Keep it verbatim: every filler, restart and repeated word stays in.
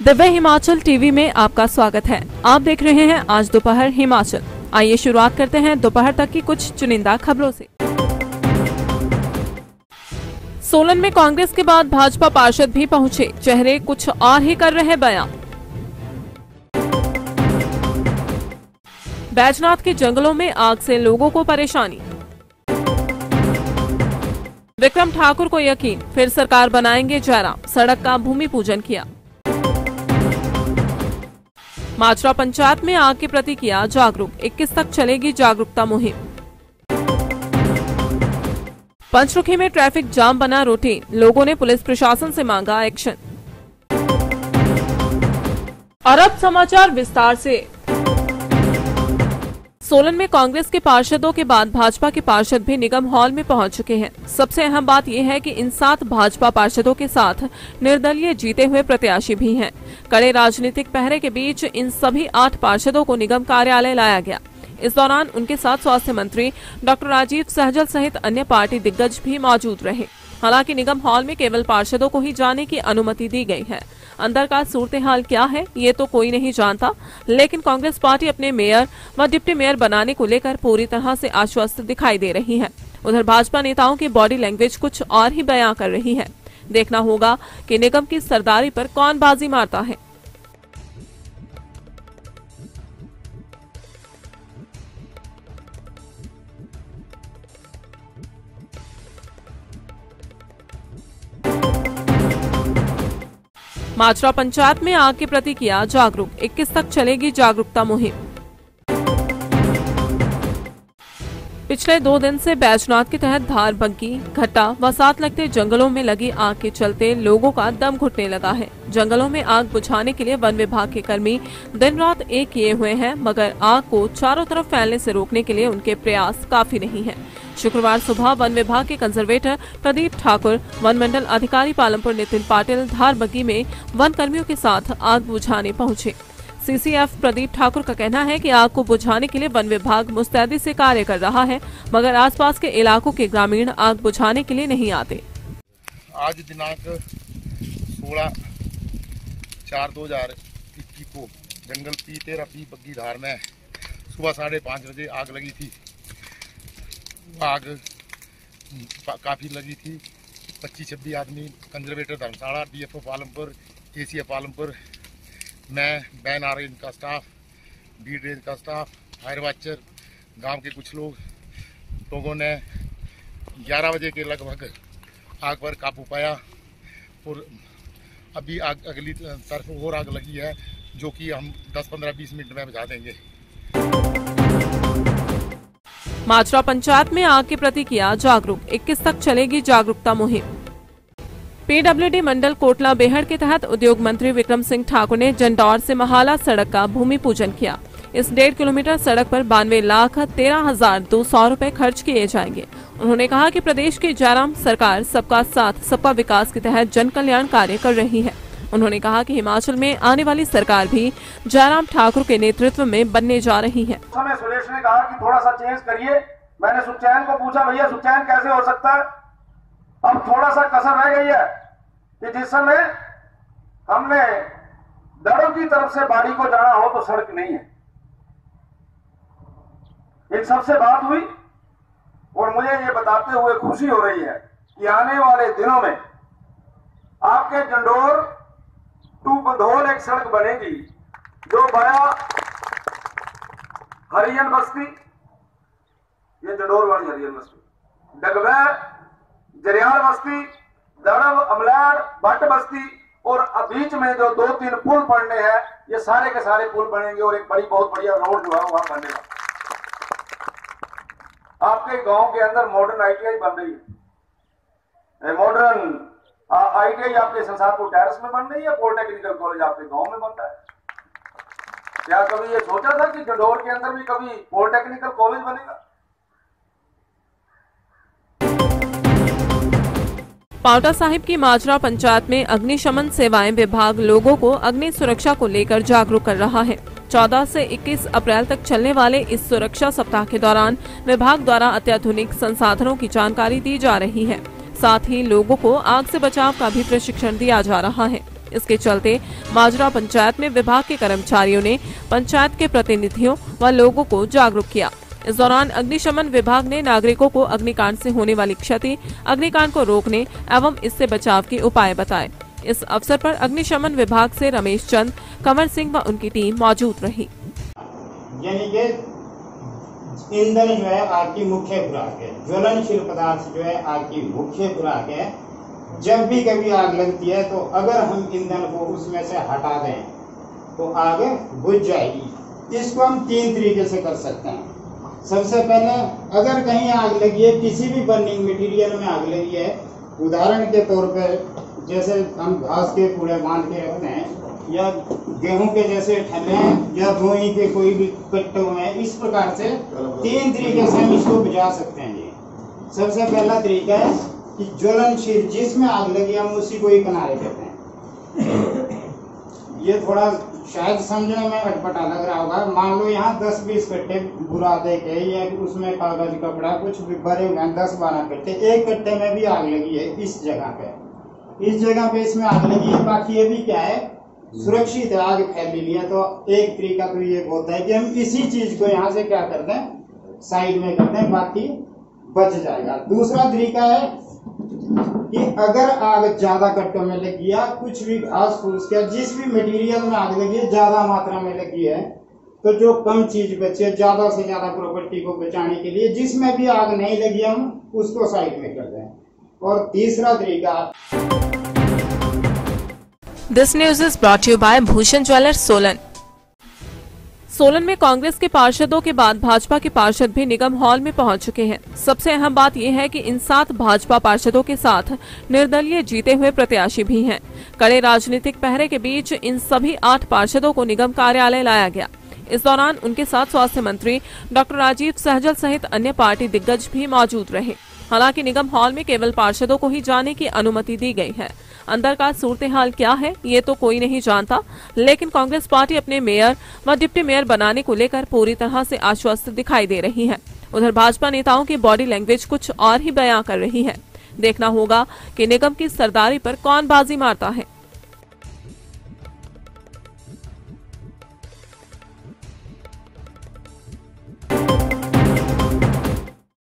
Divya Himachal TV में आपका स्वागत है। आप देख रहे हैं आज दोपहर हिमाचल। आइए शुरुआत करते हैं दोपहर तक की कुछ चुनिंदा खबरों से। सोलन में कांग्रेस के बाद भाजपा पार्षद भी पहुंचे, चेहरे कुछ और ही कर रहे बयान। बैजनाथ के जंगलों में आग से लोगों को परेशानी। विक्रम ठाकुर को यकीन, फिर सरकार बनाएंगे जयराम, सड़क का भूमि पूजन किया। माजरा पंचायत में आग के प्रति किया जागरूक, इक्कीस तक चलेगी जागरूकता मुहिम। पंचरुखी में ट्रैफिक जाम बना रूटीन, लोगों ने पुलिस प्रशासन से मांगा एक्शन। और अब समाचार विस्तार से। सोलन में कांग्रेस के पार्षदों के बाद भाजपा के पार्षद भी निगम हॉल में पहुंच चुके हैं। सबसे अहम बात यह है कि इन सात भाजपा पार्षदों के साथ निर्दलीय जीते हुए प्रत्याशी भी हैं। कड़े राजनीतिक पहरे के बीच इन सभी आठ पार्षदों को निगम कार्यालय लाया गया। इस दौरान उनके साथ स्वास्थ्य मंत्री डॉक्टर राजीव सहजल सहित अन्य पार्टी दिग्गज भी मौजूद रहे। हालांकि निगम हॉल में केवल पार्षदों को ही जाने की अनुमति दी गई है। अंदर का सूरत हाल क्या है ये तो कोई नहीं जानता, लेकिन कांग्रेस पार्टी अपने मेयर व डिप्टी मेयर बनाने को लेकर पूरी तरह से आश्वस्त दिखाई दे रही है। उधर भाजपा नेताओं की बॉडी लैंग्वेज कुछ और ही बयां कर रही है। देखना होगा कि निगम की सरदारी पर कौन बाजी मारता है। माजरा पंचायत में आग के प्रति किया जागरूक, इक्कीस तक चलेगी जागरूकता मुहिम। पिछले दो दिन से बैजनाथ के तहत धार, बग्गी, घट्टा व साथ लगते जंगलों में लगी आग के चलते लोगों का दम घुटने लगा है। जंगलों में आग बुझाने के लिए वन विभाग के कर्मी दिन रात एक किए हुए हैं, मगर आग को चारों तरफ फैलने से रोकने के लिए उनके प्रयास काफी नहीं है। शुक्रवार सुबह वन विभाग के कंजर्वेटर प्रदीप ठाकुर, वन मंडल अधिकारी पालमपुर नितिन पाटिल धार बग्गी में वन कर्मियों के साथ आग बुझाने पहुंचे। सीसीएफ प्रदीप ठाकुर का कहना है कि आग को बुझाने के लिए वन विभाग मुस्तैदी से कार्य कर रहा है, मगर आसपास के इलाकों के ग्रामीण आग बुझाने के लिए नहीं आते। आज दिनांक सोलह चार दो हजार इक्कीस को जंगल पी तेरह पी बग्गी धार में सुबह साढ़े पाँच बजे आग लगी थी। आग काफ़ी लगी थी। पच्चीस छब्बीस आदमी, conservator Dharamshala, DFO Palampur, ACF Palampur, मैं बैन आर रेंज का स्टाफ, बी रेंज का स्टाफ, फायर वाचर, गांव के कुछ लोग लोगों ने ग्यारह बजे के लगभग आग पर काबू पाया और अभी आग अगली तरफ और आग लगी है, जो कि हम दस पंद्रह बीस मिनट में बुझा देंगे। माजरा पंचायत में आग के प्रति किया जागरूक, इक्कीस तक चलेगी जागरूकता मुहिम। पीडब्ल्यूडी मंडल कोटला बेहड़ के तहत उद्योग मंत्री विक्रम सिंह ठाकुर ने जंडौर से महाला सड़क का भूमि पूजन किया। इस डेढ़ किलोमीटर सड़क पर बानवे लाख तेरह हजार दो सौ रूपए खर्च किए जाएंगे। उन्होंने कहा कि प्रदेश की जयराम सरकार सबका साथ सबका विकास के तहत जन कल्याण कार्य कर रही है। उन्होंने कहा कि हिमाचल में आने वाली सरकार भी जयराम ठाकुर के नेतृत्व में बनने जा रही है। समय सुरेश ने कहा कि थोड़ा सा चेंज करिए। मैंने सुखचैन को पूछा, भैया सुखचैन कैसे हो सकता है? अब थोड़ा सा कसर रह गई है कि जिस समय हमने दड़ों की तरफ से बाड़ी को जाना हो तो सड़क नहीं है। इन सबसे बात हुई और मुझे ये बताते हुए खुशी हो रही है कि आने वाले दिनों में आपके जंडौर टू बंधोल एक सड़क बनेगी, जो बया हरियन बस्ती, ये जंडौर वाली हरियन बस्ती, डगवे, जरियाल बस्ती, दड़व, अमलाड़, भट्ट बस्ती और बीच में जो दो तीन पुल पड़ने हैं, ये सारे के सारे पुल बनेंगे और एक बड़ी बहुत बढ़िया रोड जो है वहां बनेगा। आपके गांव के अंदर मॉडर्न आईटीआई बन रही है। मॉडर्न आईटीआई आपके संसारपुर टेरेस में बन रही है, पॉलिटेक्निकल कॉलेज आपके गांव में बनता है। क्या कभी ये सोचा था कि जंडौर के अंदर भी कभी पॉलिटेक्निकल कॉलेज बनेगा? पावटा साहिब की माजरा पंचायत में अग्निशमन सेवाएं विभाग लोगों को अग्नि सुरक्षा को लेकर जागरूक कर रहा है। चौदह से इक्कीस अप्रैल तक चलने वाले इस सुरक्षा सप्ताह के दौरान विभाग द्वारा अत्याधुनिक संसाधनों की जानकारी दी जा रही है। साथ ही लोगों को आग से बचाव का भी प्रशिक्षण दिया जा रहा है। इसके चलते माजरा पंचायत में विभाग के कर्मचारियों ने पंचायत के प्रतिनिधियों व लोगों को जागरूक किया। इस दौरान अग्निशमन विभाग ने नागरिकों को अग्निकांड से होने वाली क्षति, अग्निकांड को रोकने एवं इससे बचाव के उपाय बताए। इस अवसर पर अग्निशमन विभाग से रमेश चंद, कंवर सिंह व उनकी टीम मौजूद रही। यानी कि ईंधन जो है आग की मुख्य खुराक है, ज्वलनशील पदार्थ जो है आग की मुख्य खुराक है। जब भी कभी आग लगती है तो अगर हम ईंधन को उसमें से हटा दें तो आग बुझ जाएगी। इसको हम तीन तरीके से कर सकते हैं। सबसे पहले अगर कहीं आग लगी है, किसी भी बर्निंग मटेरियल में आग लगी है, उदाहरण के तौर पर जैसे हम घास के कूड़े बांध के रखते हैं या गेहूं के जैसे ठल्ले या गेहूं के कोई भी कट्टे हुए हैं, इस प्रकार से तीन तरीके से हम इसको बुझा सकते हैं। जी सबसे पहला तरीका है कि ज्वलनशील जिसमें आग लगी हम उसी को ही किनारे कहते हैं। ये थोड़ा शायद समझने में अटपटा लग रहा होगा। मान लो यहाँ दस बीस कट्टे बुरादे के या उसमें कागज कपड़ा कुछ भी भरे हुए हैं, दस बारह कट्टे, एक कट्टे में भी आग लगी है। इस जगह पे इस जगह पे इसमें आग लगी है। बाकी ये भी क्या है, सुरक्षित है, आग फैली ली है। तो एक तरीका तो ये होता है कि हम इसी चीज को यहाँ से क्या करते हैं, साइड में करते हैं, बाकी बच जाएगा। दूसरा तरीका है कि अगर आग ज्यादा कट्टों में लगी है, कुछ भी घास फूस का जिस भी मटेरियल में आग लगी है ज्यादा मात्रा में लगी है, तो जो कम चीज बचे ज्यादा से ज्यादा प्रॉपर्टी को बचाने के लिए जिसमें भी आग नहीं लगी हम उसको साइड में कर दें। और तीसरा तरीका, this news is brought you by Bhushan jewellers Solan. Solan में कांग्रेस के पार्षदों के बाद भाजपा के पार्षद भी निगम हॉल में पहुंच चुके हैं। सबसे अहम बात यह है कि इन सात भाजपा पार्षदों के साथ निर्दलीय जीते हुए प्रत्याशी भी हैं। कड़े राजनीतिक पहरे के बीच इन सभी आठ पार्षदों को निगम कार्यालय लाया गया। इस दौरान उनके साथ स्वास्थ्य मंत्री डॉक्टर राजीव सहजल सहित अन्य पार्टी दिग्गज भी मौजूद रहे। हालांकि निगम हॉल में केवल पार्षदों को ही जाने की अनुमति दी गई है। अंदर का सूरत हाल क्या है ये तो कोई नहीं जानता, लेकिन कांग्रेस पार्टी अपने मेयर व डिप्टी मेयर बनाने को लेकर पूरी तरह से आश्वस्त दिखाई दे रही है। उधर भाजपा नेताओं की बॉडी लैंग्वेज कुछ और ही बयां कर रही है। देखना होगा कि निगम की सरदारी पर कौन बाजी मारता है।